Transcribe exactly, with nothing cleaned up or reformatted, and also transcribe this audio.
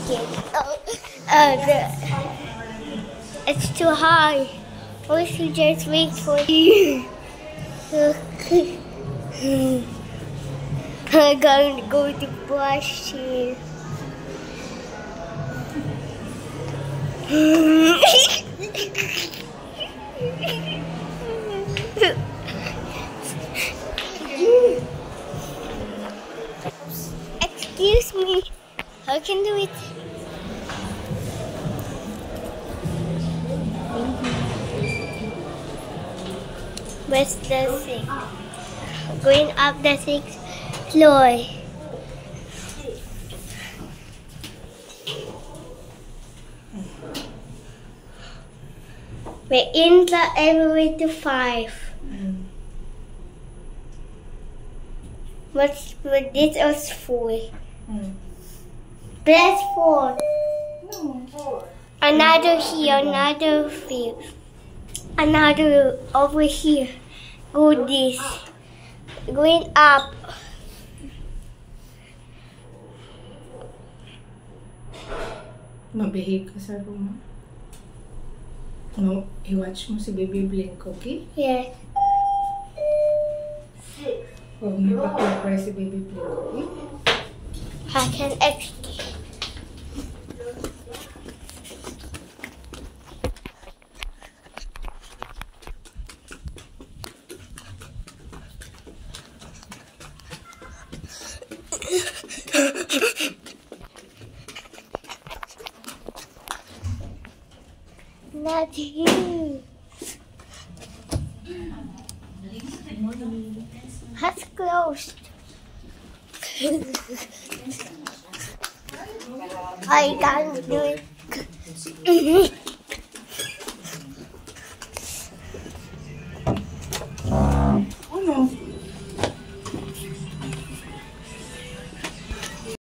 again. Oh, uh, the, it's too high. I wish you just wait for you. I'm going to go to brush here. Excuse me, I can do it. Where's the thing? Going up the sixth floor. We're in the elevator five. Mm. What's what this was four? Mm. Press four. No, four. Another here, another here. Another over here. Go this. Going up. Mabihave ka sa room. No, i-watch mo si Baby Blink, okay? Yes. Six. Huwag mo ipag-cry si Baby Blink, okay? I can escape. Not you. That's closed. I can't do it.